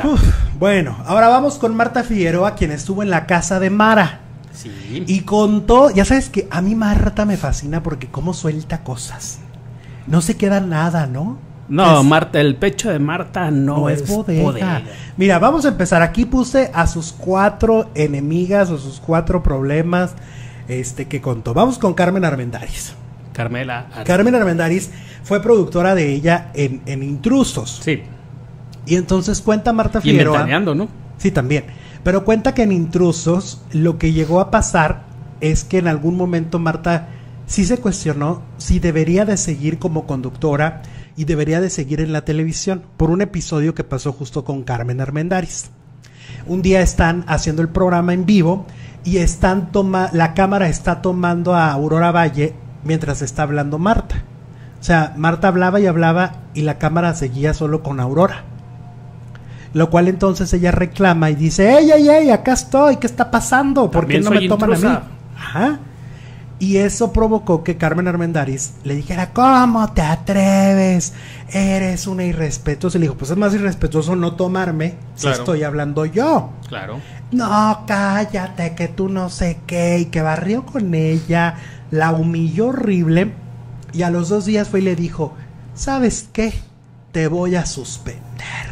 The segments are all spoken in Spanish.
Bueno, ahora vamos con Marta Figueroa, quien estuvo en la casa de Mara. Sí. Y contó, ya sabes que a mí Marta me fascina porque cómo suelta cosas. No se queda nada, ¿no? No, Marta, el pecho de Marta no es bodega. Mira, vamos a empezar. Aquí puse a sus 4 enemigas o sus 4 problemas que contó. Vamos con Carmen Armendáriz. Carmen Armendáriz fue productora de ella en Intrusos. Sí. Y entonces cuenta Marta Y Figueroa. Ventaneando, ¿no? Sí, también. Pero cuenta que en Intrusos lo que llegó a pasar es que en algún momento Marta sí se cuestionó si debería de seguir como conductora y debería de seguir en la televisión por un episodio que pasó justo con Carmen Armendáriz. Un día están haciendo el programa en vivo y la cámara está tomando a Aurora Valle mientras está hablando Marta. O sea, Marta hablaba y la cámara seguía solo con Aurora. Lo cual entonces ella reclama y dice, ¡Ey, acá estoy! ¿Qué está pasando? ¿Por qué no me toman intrusa a mí? Ajá. Y eso provocó que Carmen Armendáriz le dijera, ¿cómo te atreves? Eres una irrespetuosa. Y le dijo, pues es más irrespetuoso no tomarme si estoy hablando yo. Claro. No, cállate, que tú no sé qué. Y que barrió con ella, la humilló horrible. Y a los 2 días fue y le dijo, ¿sabes qué? Te voy a suspender.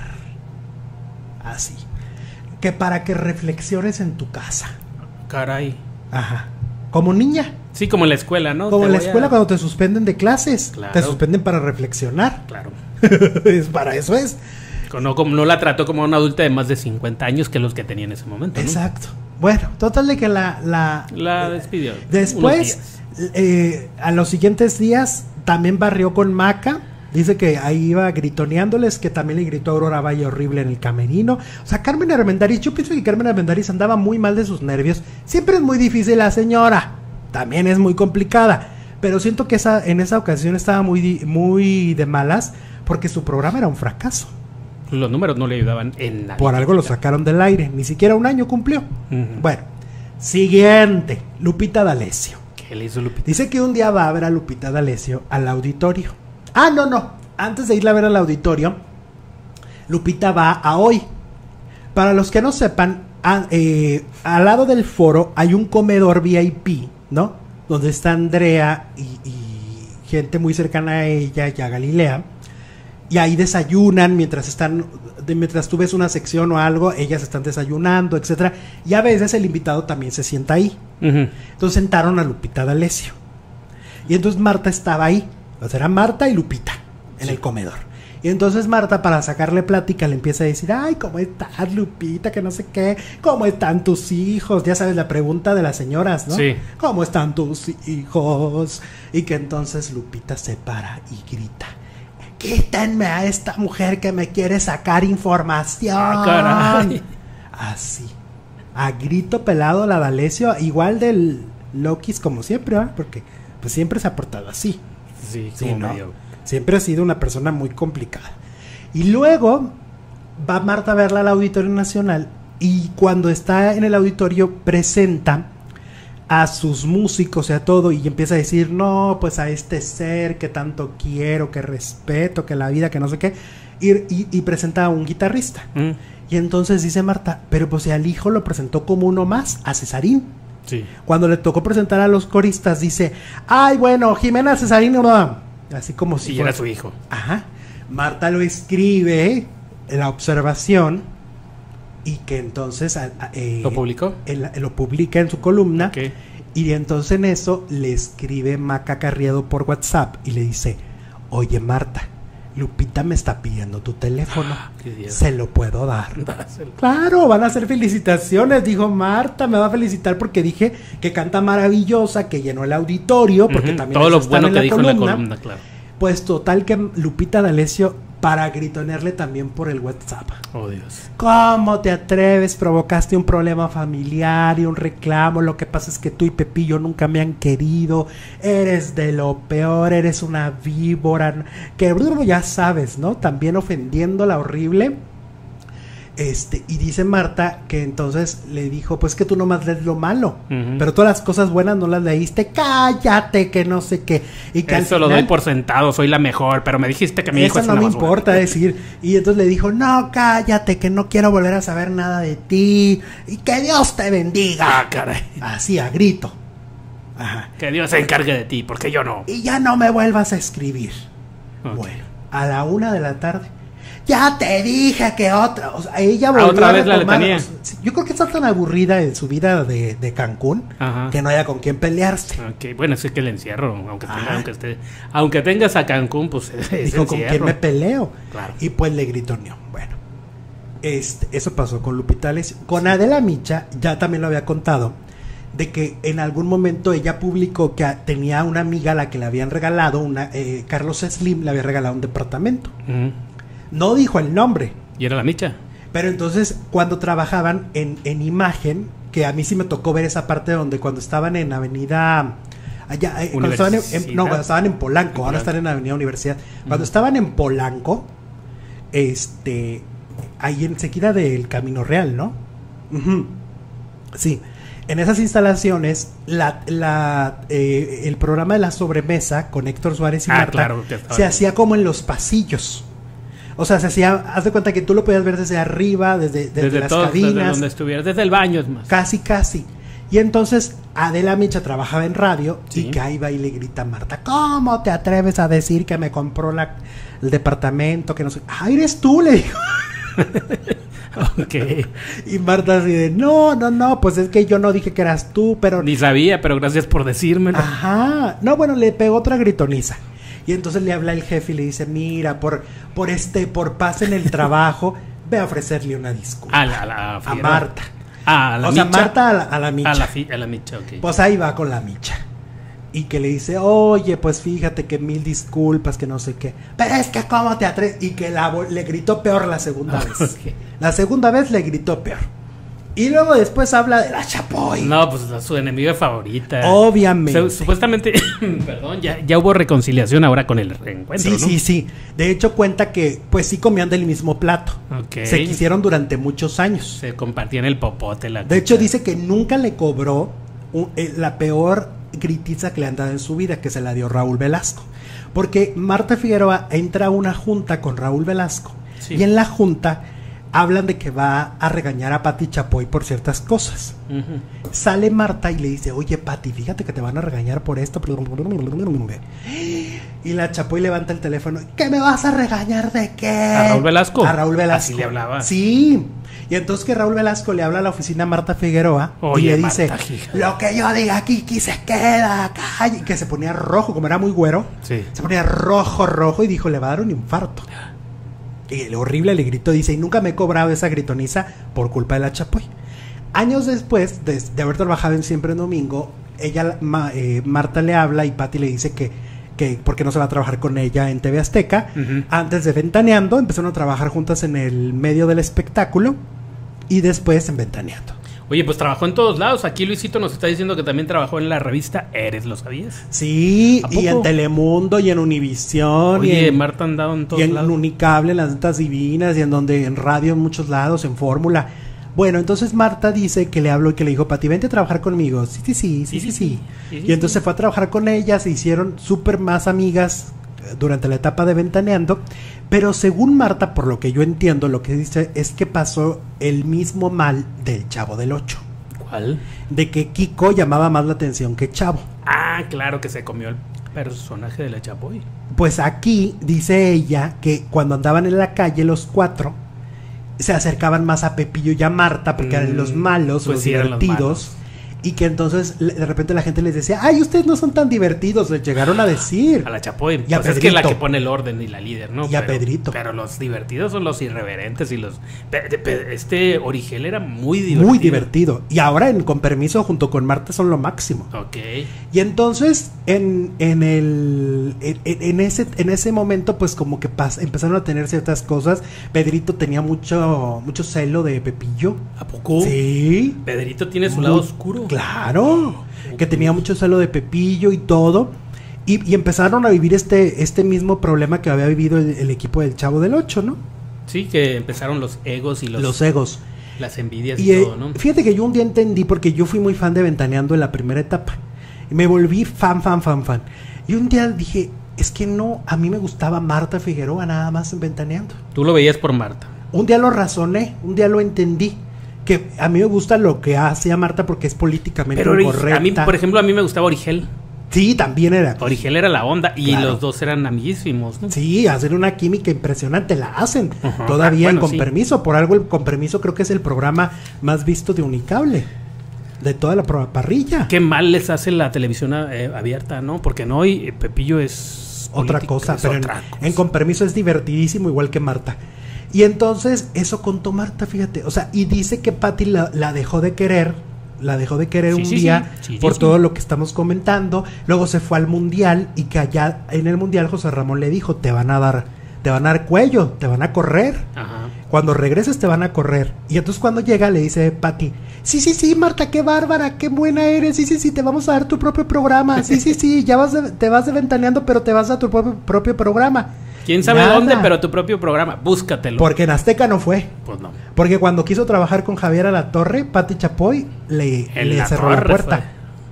Así. Que para que reflexiones en tu casa. Caray. Ajá. Como niña. Sí, como en la escuela, ¿no? Como en la escuela cuando te suspenden de clases. Claro. Te suspenden para reflexionar. Claro. Para eso es. No la trató como una adulta de más de 50 años que los que tenía en ese momento, ¿no? Exacto. Bueno, total de que la despidió. Después, a los siguientes días, también barrió con Maca. Dice que ahí iba gritoneándoles, que también le gritó a Aurora Valle horrible en el camerino. O sea, Carmen Armendáriz, yo pienso que Carmen Armendáriz andaba muy mal de sus nervios. Siempre es muy difícil la señora, también es muy complicada. Pero siento que en esa ocasión estaba muy de malas, porque su programa era un fracaso. Los números no le ayudaban en nada. Por algo lo sacaron del aire, ni siquiera un año cumplió. Bueno, siguiente, Lupita D'Alessio. ¿Qué le hizo Lupita? Dice que un día va a ver a Lupita D'Alessio al auditorio. Ah, no. Antes de irla a ver al auditorio, Lupita va a Hoy. Para los que no sepan, al lado del foro hay un comedor VIP, ¿no? Donde está Andrea y gente muy cercana a ella y a Galilea. Y ahí desayunan mientras tú ves una sección o algo, ellas están desayunando, etcétera. Y a veces el invitado también se sienta ahí. Entonces sentaron a Lupita D'Alessio. Y entonces Marta estaba ahí. O sea, era Marta y Lupita en el comedor. Y entonces Marta, para sacarle plática, le empieza a decir, ay, ¿cómo estás, Lupita? Que no sé qué. ¿Cómo están tus hijos? Ya sabes, la pregunta de las señoras, ¿no? Sí. ¿Cómo están tus hijos? Y que entonces Lupita se para y grita, quítenme a esta mujer que me quiere sacar información. Ah, caray. Así. A grito pelado la D'Alessio, igual del Lokis como siempre, ¿eh? Porque pues siempre se ha portado así. Sí, Sí, como ¿no? medio. Siempre ha sido una persona muy complicada. Y luego va Marta a verla al Auditorio Nacional y cuando está en el auditorio presenta a sus músicos y a todo y empieza a decir, no, pues a este ser que tanto quiero, que respeto, que la vida, que no sé qué, y presenta a un guitarrista. Y entonces dice Marta, pero pues al hijo lo presentó como uno más, a Cesarín. Sí. Cuando le tocó presentar a los coristas, dice, ay, bueno, Jimena Cesarín, no. Así como si era su hijo. Ajá. Marta lo escribe en la observación y que entonces ¿Lo publicó? Lo publica en su columna. Okay. Y entonces en eso le escribe Maca Carriedo por WhatsApp y le dice, oye Marta, Lupita me está pidiendo tu teléfono, ¿se lo puedo dar? Dáselo. Claro, van a hacer felicitaciones, dijo Marta, me va a felicitar porque dije que canta maravillosa, que llenó el auditorio, porque también todo lo están bueno que dijo en la columna, claro. Pues total que Lupita D'Alessio para gritonearle también por el WhatsApp. Oh, Dios. ¿Cómo te atreves? Provocaste un problema familiar y un reclamo. Lo que pasa es que tú y Pepillo nunca me han querido. Eres de lo peor, eres una víbora. Que ya sabes, ¿no? También ofendiéndola horrible. Y dice Marta que entonces le dijo, pues que tú nomás lees lo malo, pero todas las cosas buenas no las leíste, cállate, que no sé qué. Y que eso al final, lo doy por sentado, soy la mejor, pero me dijiste que mi hijo eso es no una me basura. importa decir. Y entonces le dijo, no, cállate, que no quiero volver a saber nada de ti, y que Dios te bendiga. Ah, caray. Así, a grito. Ajá. Que Dios se encargue de ti, porque yo no. Y ya no me vuelvas a escribir. Ok. Bueno, a la 1 de la tarde. Ya te dije que otra. O sea, ella volvió otra a vez la retomar. letanía. O sea, yo creo que está tan aburrida en su vida de Cancún, Ajá. que no haya con quién pelearse. Ok, bueno, sí que el encierro, Ah. aunque tengas a Cancún, pues es Dijo, ¿con encierro. quién me peleo? Claro. Y pues le gritoneó. Bueno, eso pasó con Lupita D'Alessio. Con Adela Micha, ya también lo había contado, de que en algún momento ella publicó que tenía una amiga a la que le habían regalado, Carlos Slim le había regalado un departamento. Ujú. No dijo el nombre, ¿Y era la micha? pero entonces cuando trabajaban en imagen, que a mí sí me tocó ver esa parte donde cuando estaban en Avenida... Allá, cuando estaban cuando estaban en Polanco, ahora están en Avenida Universidad. Cuando estaban en Polanco, ahí enseguida del Camino Real, ¿no? Ujú. Sí. En esas instalaciones, el programa de la sobremesa con Héctor Suárez y Marta claro, que estaba se ahí. hacía como en los pasillos. O sea, se hacía, haz de cuenta que tú lo podías ver desde arriba, desde las todos, cabinas. desde donde estuvieras, desde el baño es más. Casi. Y entonces Adela Micha trabajaba en radio, Sí. y que ahí va y le grita a Marta, ¿cómo te atreves a decir que me compró el departamento? Que no sé. Ah, eres tú, le dijo. Ok. Y Marta así de, no, pues es que yo no dije que eras tú, pero... Ni sabía, pero gracias por decírmelo. Ajá. No, bueno, le pegó otra gritoniza. Y entonces le habla el jefe y le dice, mira, por paz en el trabajo, ve a ofrecerle una disculpa. A a Marta. A la O sea, micha. Marta a la Micha. A la micha, ok. Pues ahí va con la Micha. Y que le dice, oye, pues fíjate que 1000 disculpas, que no sé qué. Pero es que cómo te atreves. Y que le gritó peor la segunda vez. Ok. La segunda vez le gritó peor. Y luego después habla de la Chapoy. No, pues su enemiga favorita. Obviamente. Supuestamente, perdón, ya hubo reconciliación ahora con el reencuentro, Sí, ¿no? sí. De hecho, cuenta que pues sí comían del mismo plato. Ok. Se quisieron durante muchos años. Se compartían el popote, De hecho, dice que nunca le cobró la peor gritiza que le han dado en su vida, que se la dio Raúl Velasco. Porque Marta Figueroa entra a una junta con Raúl Velasco. Sí. Y en la junta hablan de que va a regañar a Pati Chapoy por ciertas cosas. Ujú. Sale Marta y le dice, oye Pati, fíjate que te van a regañar por esto. Y la Chapoy levanta el teléfono. ¿Qué me vas a regañar de qué? ¿A Raúl Velasco? A Raúl Velasco. Así le hablaba. Sí. Y entonces que Raúl Velasco le habla a la oficina a Marta Figueroa. Oye, y le Marta, dice, hija. lo que yo diga aquí se queda acá. Y que se ponía rojo, como era muy güero. Sí. Se ponía rojo y dijo, le va a dar un infarto. Y el horrible le gritó, dice, y nunca me he cobrado esa gritoniza por culpa de la Chapoy. Años después de haber trabajado en Siempre en Domingo, Marta le habla y Pati le dice que porque no se va a trabajar con ella en TV Azteca. Ujú. Antes de Ventaneando, empezaron a trabajar juntas en el medio del espectáculo y después en Ventaneando. Oye, pues trabajó en todos lados. Aquí Luisito nos está diciendo que también trabajó en la revista Eres, ¿lo sabías? Sí, ¿A y en poco? Telemundo y en Univisión y Oye, en, Marta ha andado en y todos en lados. Unicable, en las Netas Divinas y en radio en muchos lados, en Fórmula. Bueno, entonces Marta dice que le habló y que le dijo, Pati, vente a trabajar conmigo. Sí. Y entonces se fue a trabajar con ella, se hicieron súper más amigas durante la etapa de Ventaneando. Pero según Marta, por lo que yo entiendo, lo que dice es que pasó el mismo mal del Chavo del Ocho. ¿Cuál? De que Kiko llamaba más la atención que Chavo. Ah, claro que se comió el personaje de la Chapoy. Pues aquí dice ella que cuando andaban en la calle los cuatro se acercaban más a Pepillo y a Marta porque eran los malos, pues los sí, eran los divertidos. Y que entonces de repente la gente les decía, ay, ustedes no son tan divertidos, les llegaron a decir. A la Chapoy. Y a Pues es que es la Pedrito. que pone el orden y la líder, ¿no? Y a Pedrito. Pero los divertidos son los irreverentes y los... Este Origel era muy divertido. Muy divertido. Y ahora, con permiso, junto con Marta son lo máximo. Ok. Y entonces, en ese momento, pues como que empezaron a tener ciertas cosas. Pedrito tenía mucho celo de Pepillo. ¿A poco? Sí. Pedrito tiene su lado oscuro. Claro. Que tenía mucho celo de Pepillo y todo. Y empezaron a vivir este mismo problema que había vivido el equipo del Chavo del Ocho, ¿no? Sí, que empezaron los egos y Los egos. las envidias Y y todo, ¿no? fíjate que yo un día entendí, porque yo fui muy fan de Ventaneando en la primera etapa. Y me volví fan. Y un día dije, es que no, a mí me gustaba Marta Figueroa nada más en Ventaneando. Tú lo veías por Marta. Un día lo razoné, un día lo entendí. Que a mí me gusta lo que hacía Marta porque es políticamente Pero correcta. a mí, por ejemplo, a mí me gustaba Origel. Sí, también era. Origel era la onda y Claro. los dos eran amiguísimos, ¿no? Sí, hacer una química impresionante, la hacen. Ajá. Todavía Bueno, Con sí. Permiso. Por algo el Con Permiso creo que es el programa más visto de Unicable. De toda la parrilla. Qué mal les hace la televisión abierta, ¿no? Porque no, y Pepillo es Otra política, cosa, es pero otra cosa. en Con Permiso es divertidísimo, igual que Marta. Y entonces, eso contó Marta, fíjate. O sea, y dice que Pati la dejó de querer. La dejó de querer Sí, un sí, día sí. Sí, por sí. todo lo que estamos comentando. Luego se fue al Mundial y que allá en el Mundial José Ramón le dijo, te van a dar cuello, te van a correr. Ajá. Cuando regreses te van a correr. Y entonces cuando llega le dice Pati, sí, Marta, qué bárbara, qué buena eres. Sí, te vamos a dar tu propio programa. Sí, ya te vas de Ventaneando, pero te vas a tu propio programa. ¿Quién sabe Nada. dónde? Pero tu propio programa, búscatelo. Porque en Azteca no fue. Pues no. Porque cuando quiso trabajar con Javier Alatorre, Pati Chapoy le cerró la puerta.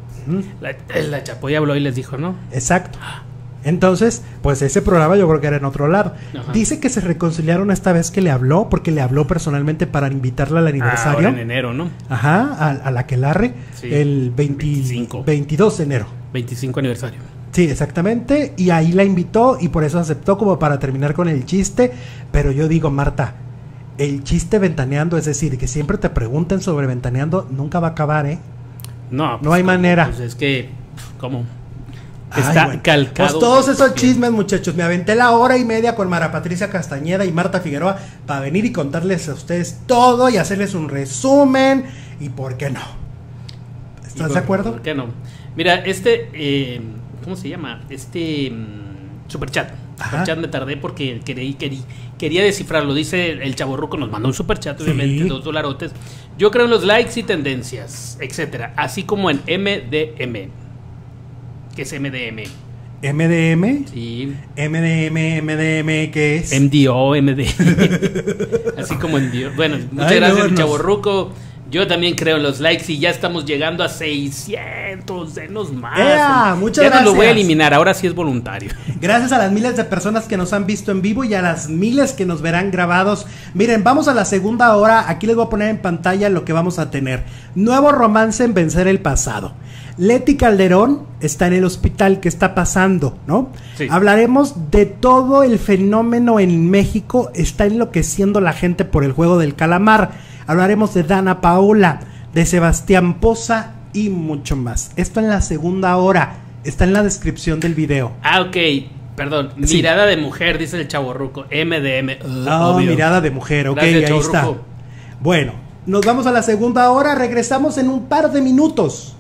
La Chapoy habló y les dijo, ¿no? Exacto. Entonces, pues ese programa yo creo que era en otro lado. Ajá. Dice que se reconciliaron esta vez que le habló, porque le habló personalmente para invitarla al aniversario. Ahora en enero, ¿no? Ajá, a la Aquelarre, Sí. el 25. 22 de enero. 25 aniversario. Sí, exactamente. Y ahí la invitó y por eso aceptó como para terminar con el chiste. Pero yo digo, Marta, el chiste Ventaneando, es decir, que siempre te pregunten sobre Ventaneando, nunca va a acabar, ¿eh? No, No hay manera. Pues es que, ¿cómo? Ay, Está bueno. calcado. Pues todos esos Porque- chismes, muchachos. Me aventé la hora y media con Mara Patricia Castañeda y Marta Figueroa para venir y contarles a ustedes todo y hacerles un resumen. ¿Y por qué no? ¿Estás de acuerdo? ¿Por qué no? Mira, ¿cómo se llama? Superchat. Ajá. Superchat me tardé porque quería descifrarlo. Dice el chavorruco, nos mandó un superchat, obviamente, Sí. $2. Yo creo en los likes y tendencias, etcétera. Así como en MDM. ¿Qué es MDM? MDM. Sí. MDM, ¿qué es? MDO, MD. Así como MDO. Bueno, muchas Ay, gracias, no, chavorruco. Yo también creo en los likes y ya estamos llegando a 600. Denos más. ¡Ea! Muchas ya no lo voy a gracias. eliminar, ahora sí es voluntario. Gracias a las miles de personas que nos han visto en vivo y a las miles que nos verán grabados. Miren, vamos a la segunda hora. Aquí les voy a poner en pantalla lo que vamos a tener. Nuevo romance en Vencer el Pasado. Leti Calderón está en el hospital. ¿Qué está pasando? ¿No? Sí. Hablaremos de todo el fenómeno en México. Está enloqueciendo la gente por el juego del calamar. Hablaremos de Dana Paola, de Sebastián Poza y mucho más. Esto en la segunda hora. Está en la descripción del video. Ah, ok. Perdón. Sí. Mirada de mujer, dice el chavorruco. MDM. Obvio. Mirada de mujer, ok, Gracias, ahí está. chavorruco. Bueno, nos vamos a la segunda hora, regresamos en un par de minutos.